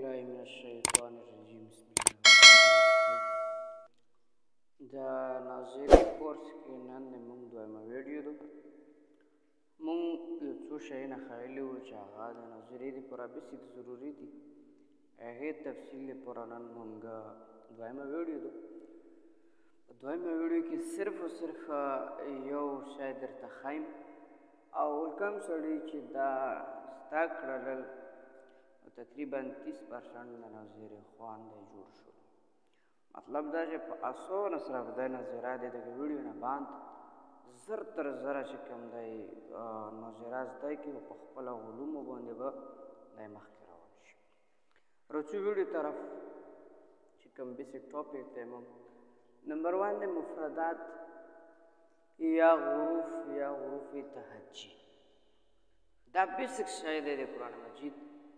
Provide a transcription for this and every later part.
بالله من الشيطان الرجيم بسم الله الرحمن الرحيم دا ناظري کورس کې نن موږ دویمه ویډیو ده موږ یو څو شیونه ښیلي وو چې هغه د ناظري دپاره بیسیک ضروري دي هغې تفصیل دپاره نن موږ دویمه ویډیو ده په دویمه ویډیو کې صرف او صرف یو شی درته ښیم او کوم سړي چې دا زده کړل تقریبا 30% د ناظري خواندې جوړ شو مطلب دا چې په اسانه سره به دی ناظره د دغه ویډیو نه باندې زر تر زره چې کوم دی ناظره زده کړي او په خپله علومو باندې به دی مخکې روان شي راځو ویډیو طرف چې کوم بیسیک ټاپک دی موږ نمبر 1 د مفردات یا حروف تهجی دا بیسیک شی دی د قرآن مجید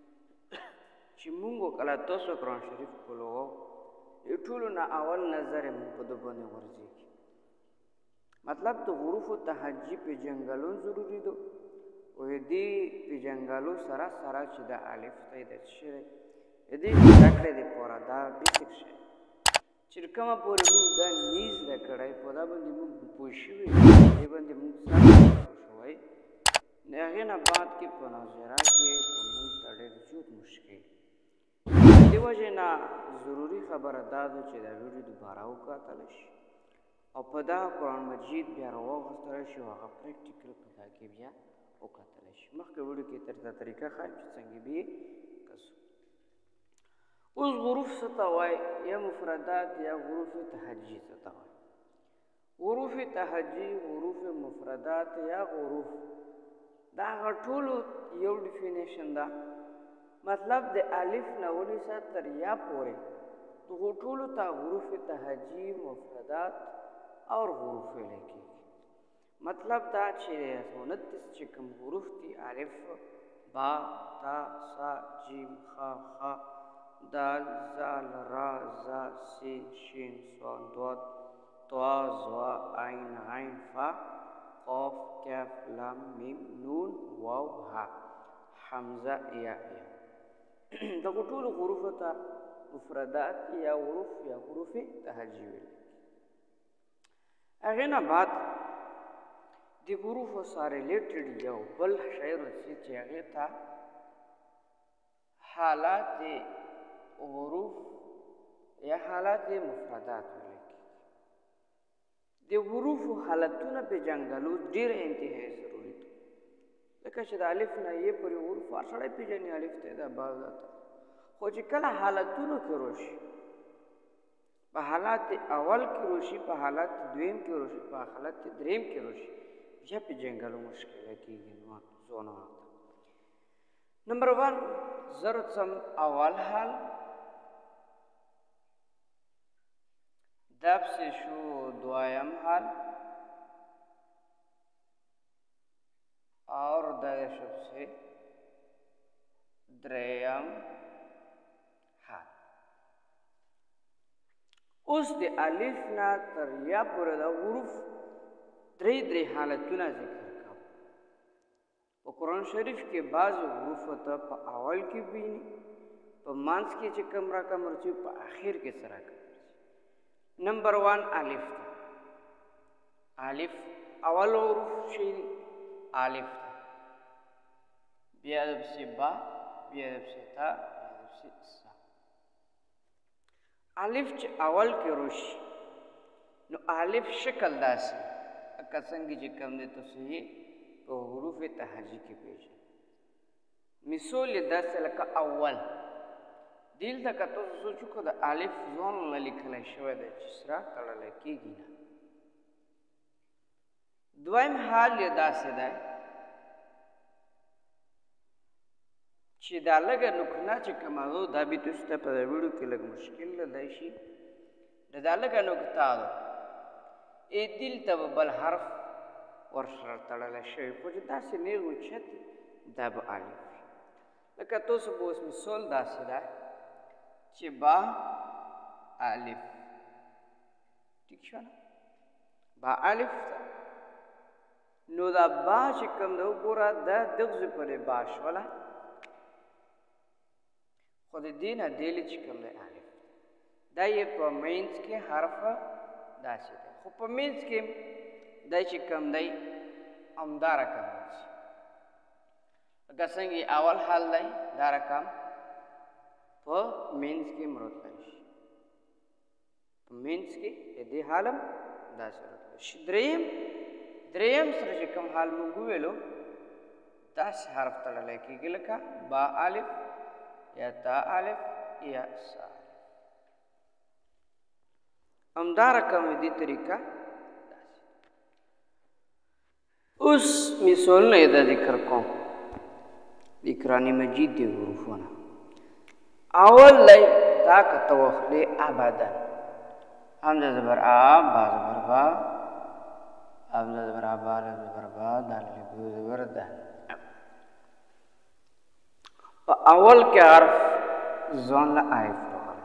چې مونږ کله تاسو قرآن شریف کولو د ټولو نه اول نظر مونږ په ده باندې غورځېږي مطلب د حروفو تهجي پېژنګلو ضروري ده او د دې پېژنګلو سره سره چې د الف ته د څه دی د دې زده کړې دپاره دا بیسیک شی چې کومه پورې مونږ دا نه زده کړی په دا باندې مونږ پوه شوي دې باندې مونږ سره پوه شوی د هغې نه بعد کې په ناظره کې په مونږ ته ډېر زیات مشکل دې وجې نه ضروري خبره دا ده چې دا ویډیو دوباره وکتلی شي او په دغه قرآن مجید بیا راواخیستلی شي او هغه پریکټیکل په دا کې بیا وکتلی شي مخکې ویډیو کې درته طریقه ښایم چې څنګه به یې کسو اوس حروف څه ته وایي یا مفردات یا حروف تهجي څه ته وایي حروف تهجي حروف مفردات یا حروف دا هغه ټولو یو ډیفینیشن ده مطلب د الف نه ونیسه تر یا پورې دغو ټولو ته حروف تهجي مفردات اور حروف ویلی کېږي مطلب دا چې 29 چې کوم حروف دي الف با تا سا جیم خا خا دال زال را زا سین شین صاد ضاد طا ظا عین عین فا قاف کاف لام میم نون واو ها حمزه یا دغه ټولو حروفو ته مفردات یا حروف تهجي ویل هغې نه بعد د حروفو سره ریلیټډ یو بل شی راځي چې هغې ته حالات حروف یا حالات مفردات ویل کېږي د حروفو حالتونه پېژنګلو ډېر انتهایي ضروري دي لکه چې د الف نه یې پورې حروف هر سړی پېژني الف ته دا با ته خو چې کله حالتونو کې راشي په حالات اول کې راشي په حالات دویم کې راشي په حالات دریم کې راشي بیا پېژنګلو مشکله کېږي نو زونه نمبر 1 زرڅم اول حال دب سے شو دویم حال اور دشب سے دریم حال اوس د الف نه تر یا پورې د حروف درې حالتونه ذکر کوو په قرآن شریف کې بعضې حروفو ته په اول کې ویني په منځ کې چې کوم رقم راځي په اخر کې څه رقم نمبر 1 الف الف اول حروف شي الف بیا د سے با بیا د سے تا بیا د سے سا الف چې اول کې راشي نو الف شکل داسې لکه څنګه چې کوم دی تاسو یې په حروف تهجي کې پېژنئ مثال یې داسې لکه اول دلته که تاسو سوچ وکړو د الف ځان له لیکلی شوی دی چې سره تړلی کېږي نه دویم حال یې داسې دی چې دا لږه نقطه چې کوم هغه دا به تاسو ته په ویډیو کې لږ مشکل دی شي دا لږه نقطه ده دلته به بل حرف ورسره تړلی شوی خو چې داسې نیغ اوچت دا به الف لکه تاسو به اوس مثال داسې دی چې با الف ٹھیک شو با الف نو دا با چې کوم دی وګوره دا دغه پورې با شوله خو د دې نه دیلې چې کوم دی الف دا یې په مینځ کې حرف داسې دی خو په مینځ کې دا چې کوم دی همدا رقم راځي لکه څنګه اول حال دی دا رقم په مینځ کې مرتبه شي په مینځ کې دې حال هم داسې مرتبه شي دریم سره چې کوم حال موږ وویلو داسې حرف تړلی کېږي لکه با الف یا تا الف یا سا همدا رقم دې طریقه اوس مثالونه یې دا ذکر کوم د قرآن مجید د حروفونه اول دی دا که ته واخلې ابدا حمزه زبر آ با زبر با حمزه زبر آ با زبر با دال زبر د په اول کې حرف ځان له الف راغلی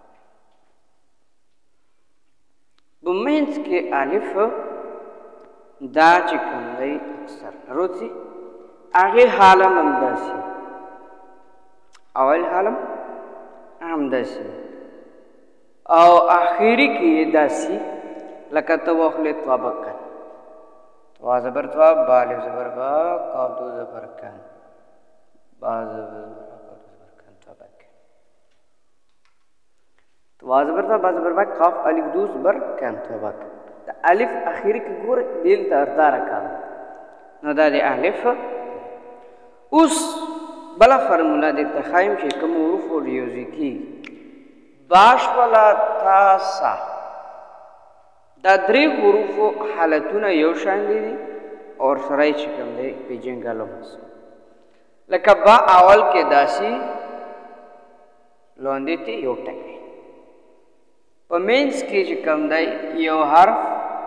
په منځ کې الف دا چې کوم دی اکثر راځي هغې حالم همداسې اول حالم همداسې او آخري کې یې داسې لکه ته واخلې طبقن طوا زبر طوا با الف زبر با قاف دو زبر کن با زبر کن طبقن طوا زبر طوا با زبر با قاف الف دو زبر کن طبقن د الف اخیر کې ګور دل ته اردا رکام نو دا د الف اوس بلا فرمولا د تخایم چې کوم حروف او ریاضی کی باش ولا تاسا دا درې حروف حالتونه یو شان دي او سره چې کوم دی پیجنګالو لکه با اول کې داسي لوندې ته یو ټکی په مینس کې چې کوم دی یو حرف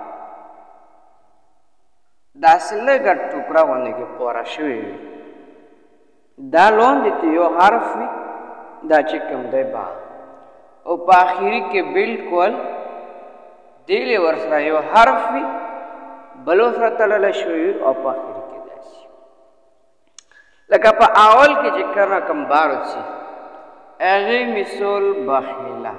داسې لږه ټوکړه باندې کې پوره شوی وي دا لاندې ته یو حرف وي دا چې کوم دی با او په آخري کې بالکل دیلې ورسره یو حرف وي بل ورسره تړلی شوی وي او په آخري کې داسې لکه په اول کې چې کله کوم با راځي هغې مثال بخیله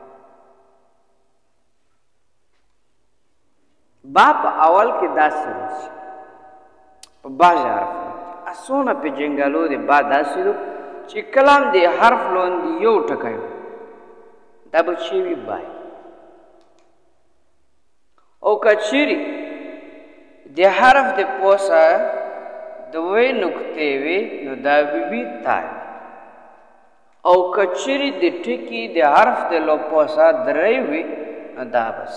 با په اول کې داسې راځي په بعض حرف اسونه په جنګالو دی با داسې دو چې کلام دی حرف لاندې یو ټکی دا به چې وي بای او که چیرې د حرف د پوسه دوې نقطې وي نو دا به وي تا او که چیرې د ټکي د حرف د لو پوسه درې وي نو دا بس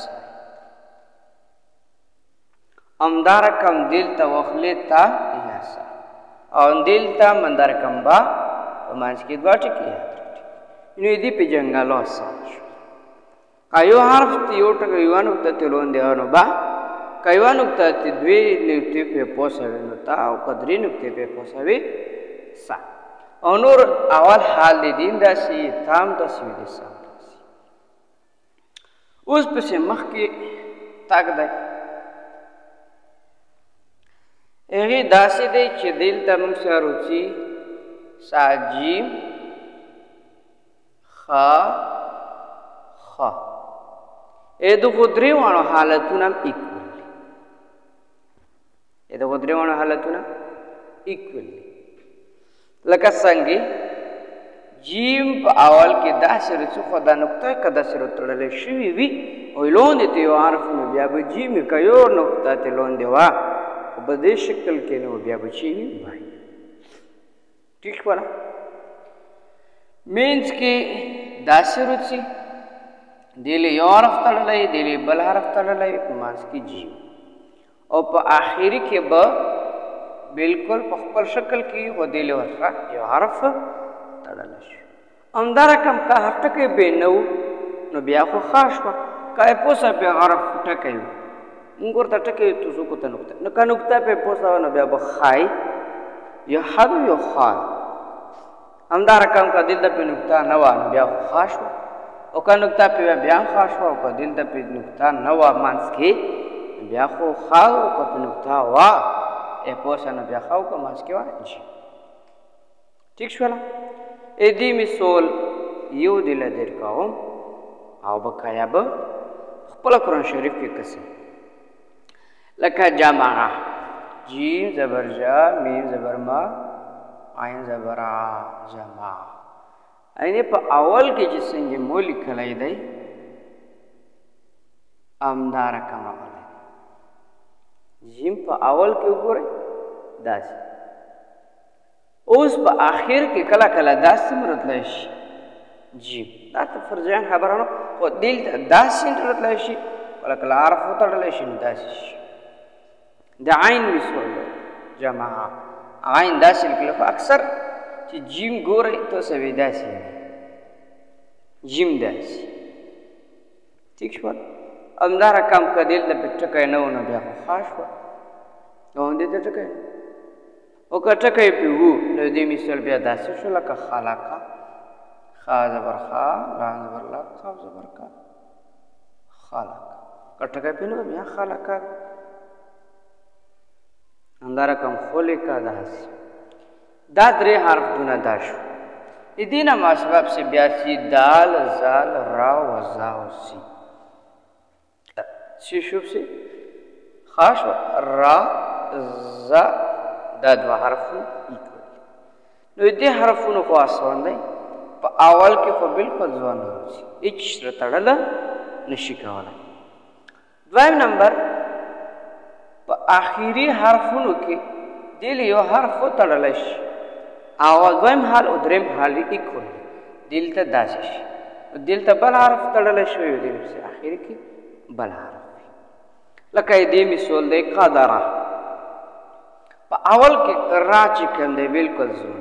همدا رقم دلته واخلې تا یا سا او دلته مندا رقم با په منځ کې دوه ټکي یاد راکړي نو دې پیژنګالو آسان شو که یو حرف ته یو ټکی یوه نقطه ته لاندې نو با که یوه نقطه ته دوې نقطې پې پوسوي نو تا او که درې نقطې پې پوسوي سا او نور اول حال د دین داسې تا هم داسې وي د سا هم داسې اوس پسې مخکې تګ دی هغې داسې دی چې دلته موږ سره راځي سا جیم خا خا دغو درې واړو حالتونه هم ایکول دي دغو درې واړو حالتونه ایکول دي لکه څنګه جیم په اول کې داسې راځي خو دا نقطه که داسې راتړلی شوي وي او لاندې ته یو حرف نو بیا به جیم که یو نقطه ته لاندې وه خو په دې شکل کې نو بیا به چې وي وایي ټیک شوه نه مینځ کې داسې راځي دیلې یو حرف تړلی دیلې بل حرف تړلی په منځ کې جیم او په آخري کې به بالکل په خپل شکل کې خو دیلې ورسره یو حرف تړلی شو همدا رقم که هر ټکی بې نه و نو بیا خو ښه شوه که یې پوسه پې حرف ټکی و موږ ورته ټکی تو څوک ته نقطه نو که نقطه پې پوسه وه نو بیا به ښای یا حد یا خال همدا رقم که دلته پې نقطه نه وه نو بیا خو ښه شوه او که نقطه پې بیا هم ښه شوه او که دلته پې نقطه نه وه منځ کې بیا خو ښه او که پې نقطه وه پوسه نو بیا ښه او که منځ کې وه جي ټیک شوله ادي مثال یو دی لدر کوم او بقایا به خپل قرآن شریف کې کسي لکه جمع جیم زبر جا میم زبر ما عین زبر ا جمع اینه په اول کې چې څنګه مو لیکلای دی امدار کما ولای جیم په اول کې وګورئ داسې اوس په اخر کې کله کله داسې مرتلای شي جیم دا ته فرجان خبرانو خو دل داسې مرتلای شي کله کله حرف وتړلی شي نو داسې شي د عین مثال جمع عین داسې لیکل خو اکثر چې جیم ګورئ تاسو به داسې جیم داسې ٹھیک شول همداره کم که دلته پې ټکی نه و نو بیا خو ښه شوه ګاونډي ته ټکی او که ټکی پې وو نو دې مثال بیا داسې شو لکه خلقه خا زبر خا لا زبر لا قاف زبر کا خلق که ټکی پې نه و بیا خلقه همداره کم خلقه داسې دا درې حرفونه دا شو د دې نه ماسباب سے بیا سی دال زال را و زا و سی سی شوف سی خاص را زا دا دو حرفونه نو دې حرفونو خو آسان دی په اول کې خو بالکل ځوان راځي هیڅ سره تړله نشي کولی دویم نمبر په آخري حرفونو کې دل یو حرف وتړلی شي او دویم حال او دریم حال ایکول دلته داسې شي دلته بل حرف تړلی شوی وي دلته آخر کې بل حرف لکه دې مثال دی قدره په اول کې را چې کوم دی بالکل ځون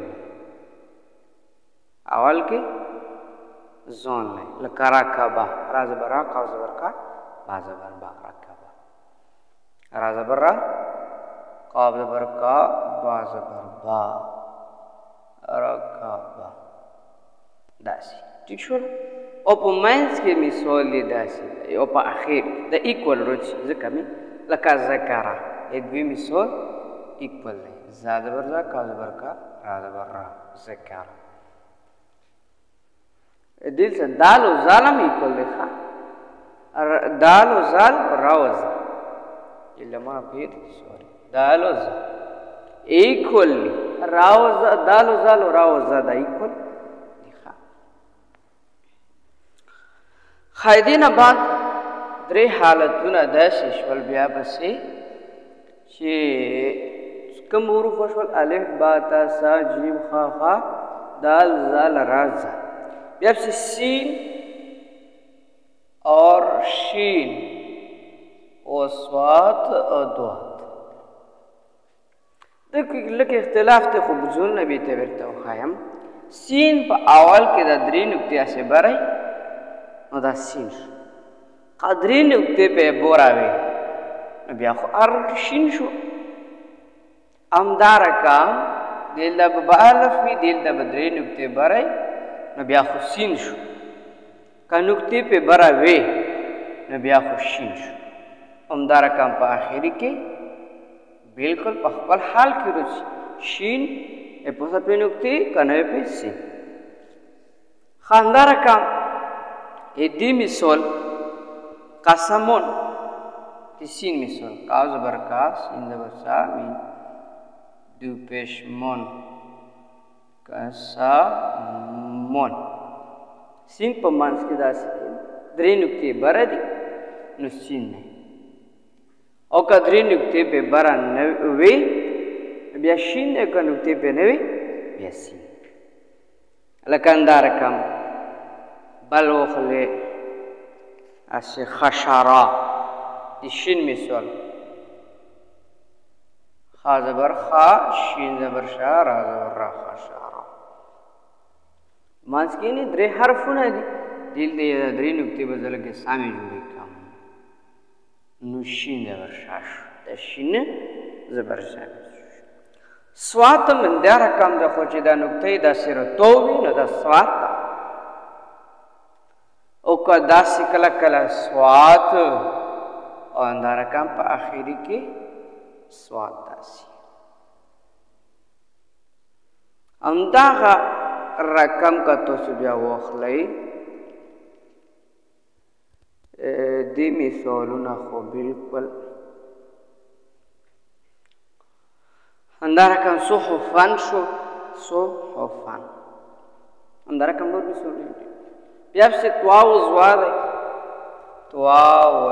اول کې ځون دی لکه راکبه را زبر را قاف زبر کا با زبر با راکبه را زبر را قاف زبر کا با زبر با رکابه داسې ٹھیک شول او په منځ کې مثال دی داسې او په اخر د ایکول راځي ځکه مې لکه ذکره دوی مثال ایکول دی زا زبر زا کا زبر کا را زبر را ذکره دلته دال او زال هم ایکول دی ښه دال او زال را و زا علما پیر سوري دال او زال ایکول راوزا دالو زالو راوزا دا ایکول خایدین بعد درې حالتونه داسې شول بیا پسې چې کوم حروف شول الف با تا سا جیم خا خا دال زال را زا بیا پسې سین اور شین او صاد او دوات لکه اختلاف ته خو بزول نبی ته ورته وښایم سین په اول کې د درې نقطې اسې برئ نو دا سین شو درې نقطې په بوراوي نو بیا خو شین شو همدارکه دلته به الف وي دلته به درې نقطې برئ نو بیا خو سین شو که نقطې په براوي نو بیا خو شین شو همدارکه په آخري کې بالکل په خپل حال کې راځي شین په سپې نقطې کنه په سین خاندار کام دې مثال قسمون سین مثال کاز برکا سین زبر سا می دو پشمون قسمون سین په مانس کې داسې درې نقطې بره دي نو سین نه او که درې نقطې په بره نه وي بیا شین دی که نقطې په نه وي بیا سین لکه همدارکم بل وخلې اسې خشره د شین مثال خا زبر خا شین زبر شا را زبر را خشره مانس کې نه درې حرفونه دي دلته درې نقطې په ځل کې سامې جوړې کړم نو شین زبر شاش د شین زبر شا سوات من دا رقم د خو چې دا نقطې دا سره تو وي نو دا سوات او که داسې کله کله سوات او دا رقم په آخري کې سوات داسې همدغه رقم کا تاسو بیا واخلئ دې مثالونه خو بالکل همدا رقم صحفا شو صحفا همدا رقم نور مثالونه دي بیا پسې طوا و زوا دی طوا و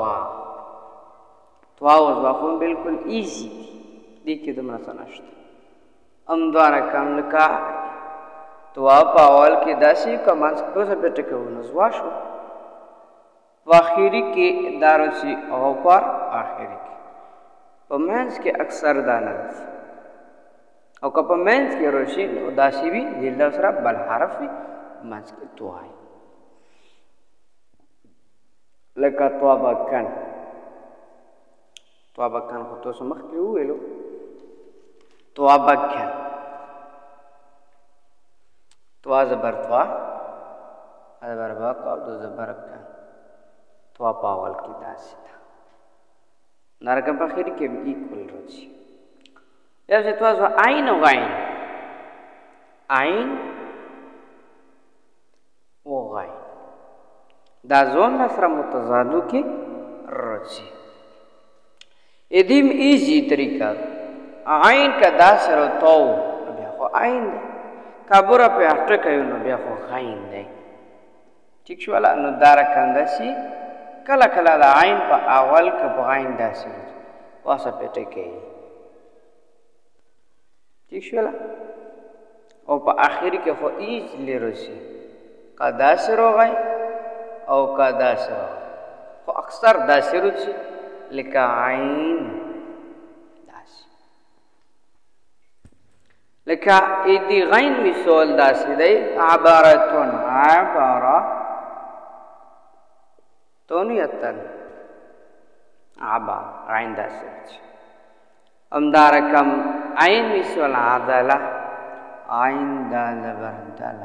زوا خو بالکل ایزي دي دې کې دومره څه نشته همدا رقم لکه طوا په اول کې داسې که منځ کې دوه څپې ټکي و نو زوا شو په آخري کې دا راشي او پر آخري کې په منځ کې اکثر دا نه راځي او که په منځ کې راشي نو داسې وي زیرده سره بل حرف وي منځ کې طوا وي لکه طوابکن خو تاسو مخکې وویلو طوابکن طوا زبر طوا زبر بک او دو زبر کن طوا په اول کې داسې ده دا رقم په اخر کې ایکول راځي یا چې طوا زو عین او غین دا زون سره متضادو کې راځي ادیم ایزی طریقہ عین کا دا سره تو بیا خو عین دی کابوره په اټه کوي نو بیا خو غین دی ٹھیک شو ولا نو دا رقم داسي کله کله د عین په اول کې په غین داسي واسه پټه کوي ٹھیک شو ولا او په اخر کې خو ایز لرسي قدا سره غین او قدا سره خو اکثر داسي رسي لکه عین داسي لکه ایدی غین مثال داسي دی عبارتون عبارتونیتن عبار عین داسي امدارکم عین مثال عدله عین دال بردله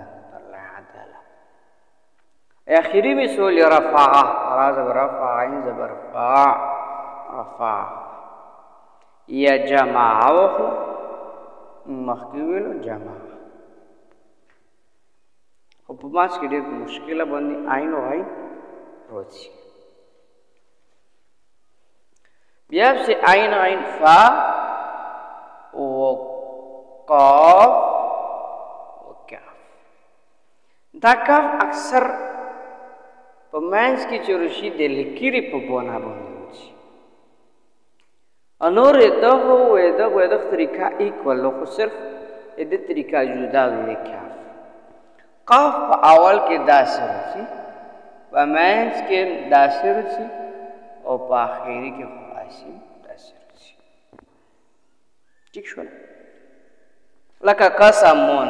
آخری مثال رفعه را زبر رفع عین زبر رفع یا جماعه وخلا مخکې ویلو جماعه خو په ماس کې ډېر مشکله باندې عین او عین راځي بیا پسې عین فا و قاف و کاف دا کاف اکثر په منځ کې چې رشي د لکیرې په بنا باندې وځي انور دغه طریقه ایکول خو صرف دې طریقه جدا وي کاف قاف په اول کې داسې راشي په منځ کې داسې راشي او په اخري کې خاصي داسې راشي ٹھیک شو لکه قسمون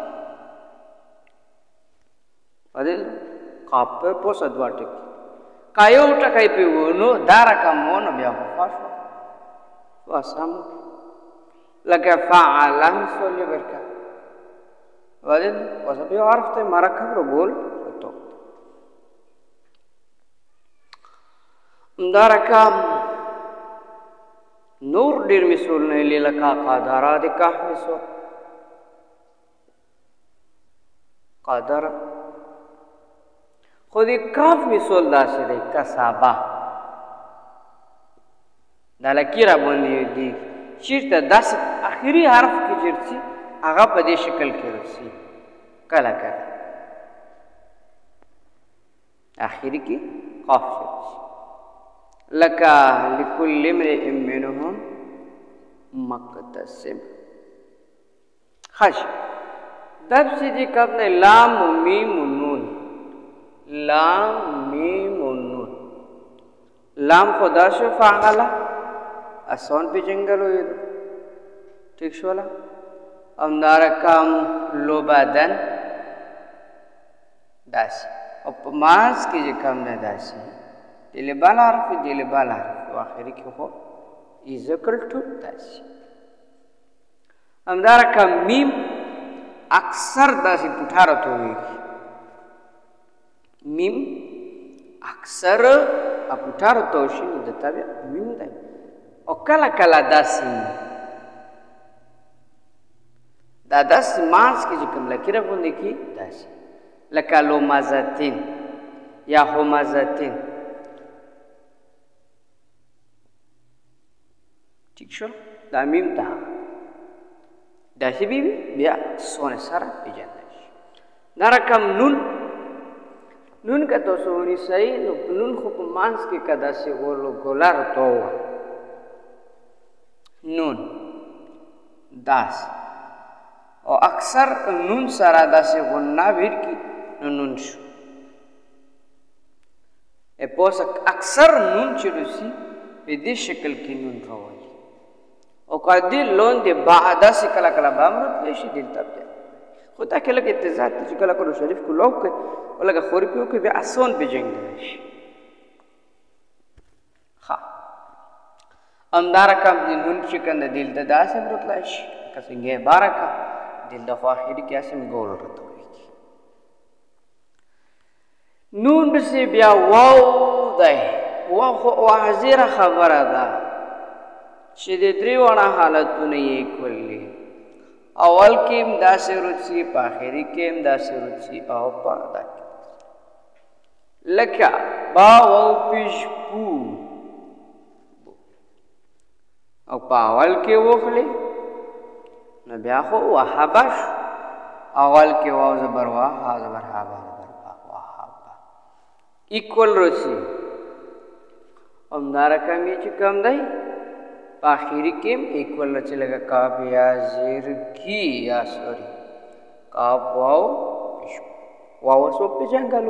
پدې قاف په پوسه دوه ټکي کایو ټکای په ونو دا رقم ونه بیا خاص واسم لکه فعل مثال برکا ولن وسبي عرفت مرکب رو بول تو دا رقم نور ډیر مثال نه لکه قادر د کاف مثال قادر خودی کاف مثال داسې دی کسابه دا لکیره باندې دی چیرته داسې اخري حرف کې چیرته هغه په دې شکل کې رسي کله کله اخري کې قاف شي لکه لكل امرئ منهم مقتصب خش دب سے دی کب نے لام میم نون لام میم نون لام خدا شو فعلا اسون پہ جنگل ہوئی دو ٹھیک شو لا امدارا کام لوبادن داسی اور پماس کی جو کم نے داسی دل بال عرف آخری کی ہو ذکر ٹھوٹ داسی امدارا کام میم اکثر داسی پٹھارت ہوئی میم اکثر پٹھارت ہوشی ندتا بیا میم دائی او کلا کلا داسي دا داسې مانځ کې چې کوم لکیره غوندې کي داسې لکه لومزتین یا همزتین. ٹھیک شو دا میم ته داسې بي بیا سونې سره پیژندل شي. دا رقم نون که تاسو ونیسئ نو نون خو په مانځ کې که داسې ګولر تو وه نون داسې او اکثر نون سره داسې غنه ویر کی نو نون شو. پوس اکثر نون چې روسي په دې شکل کې نون راوړي او که دې لون دې با داسې کله کله به هم راتلی شي دلته بیا خو دا کې لږ اتضاح دی چې کله کله شریف کو لو کوي او لږه خوري پې وکړي بیا اسان پېژندلی شي. ښه همدا رقم د نون چې کوم دی دلته داسې هم راتلی شي لکه څنګه یې باره کړه دلته خو اخري کې هسې هم ګول راتوي. نون پسې بیا واو دی. واو خو واضحه خبره ده چې د درې واړه حالتونه یې کولي. اول کې هم داسې روڅي په اخري کې هم داسې روڅي او په ادا کې لکه با واو پیش پو او په اول کې وخلې نو بیا خو وهابه شو. اول کې واو زبر وا ها زبر ها با ایکول روسی. همدا رقم یې چې کوم دی په اخري کې هم ایکول رچې لکه کاف یا زیر کی یا سوري کاف واو واو سو پېژنګلو.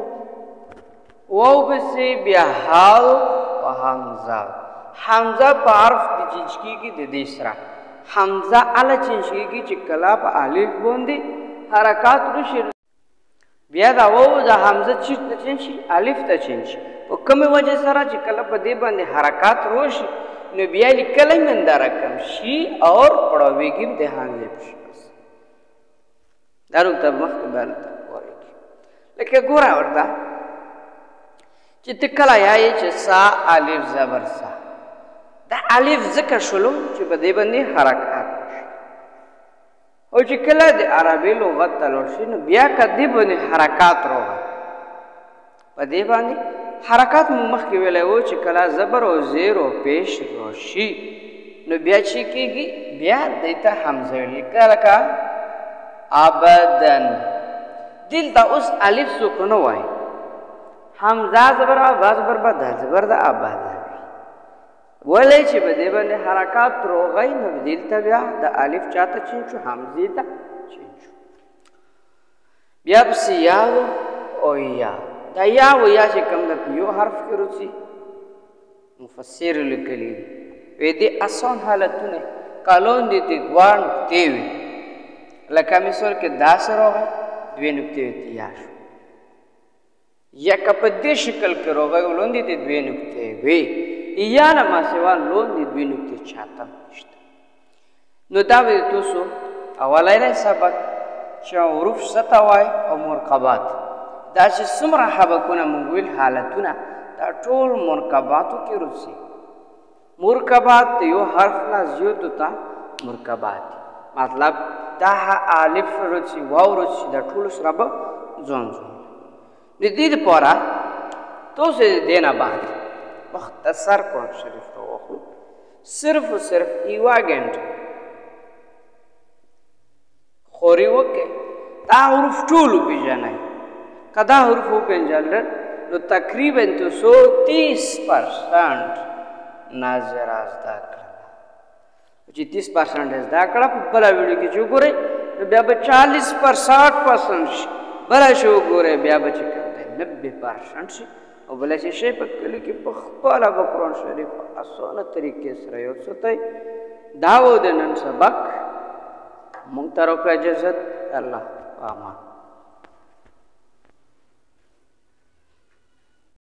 واو پسې بیا حال او حمزه. حمزه په حرف د چینچکي کې د دې سره حمزه اله چینچکي کې چې کله په الف باندې حرکات وشي بیا دا واو د حمزه چیرته چینج شي الف ته چینج شي. په کومې وجې سره چې کله په دې باندې حرکات روشي نو بیا لیکلی من دا رقم شي اور پړاویږي د حمزې په شکل دا نقطه مخکې به هلته وارېږي. لکه ګوره ورته چې ته کله یایې چې سا الف زبر سا دا الف ځکه شولو چې په دې باندې حرکات او چې کله د عربي لغت ته لوړ شي نو بیا که دې باندې حرکات راغی په دې باندې حرکات مو مخکې ویلی و چې کله زبر او زیر او پیش راشي نو بیا چې کېږي بیا دې ته حمزه ویل لکه ابدن. دلته اوس الف څوک نه وایي حمزه زبر او با زبر به دا زبر د ابدا ولې چې په دې باندې حرکات راغی نو دلته بیا د الف چاته چینج شو حمزې ته چینج شو. بیا پسې یا او یا. دا یا و یا چې کوم د په یو حرف کې روڅي مفسر لیکلي وی دې اسان حالتونه کالون دې د دوه نقطې وي لکه مثال کې داسې راغی دوې نقطې ورته یا شو یا که په دې شکل کې راغی ولوندې د دوې نقطې وي یا نه ما سوا لوندې دوې نقطې چاته نشته. نو دا به تاسو اولنی سبق چې حروف څه ته وایي او مرکبات دا چې څومره حبکونه موږ ویل حالتونه دا ټول مرکباتو کې روڅي. مرکبات د یو حرف نه زیاتو ته مرکبات مطلب دا الف روڅي واو روڅي دا ټول سره به ځان د دې دپاره تاسو د دې نه بعد مختصر قرآن شریف را واخلو صرف و صرف یوه ګنټه خوري وکړئ دا حروف ټول وپېژنئ. که دا حروف وپېژنل نو تقریبا 230% ناظره زده کړه چې 30% زده کړه په بله ویډیو کې چې وګورئ نو بیا به 40% شي بله چې وګورئ بیا به چې کوم دی 90% شي او بله چې شی په کلي کې په خپله به قرآن شریف په اسانه طریقې سره یاد ساتئ. دا و د نن سبق مونږ ته راکړه اجازت الله په امان.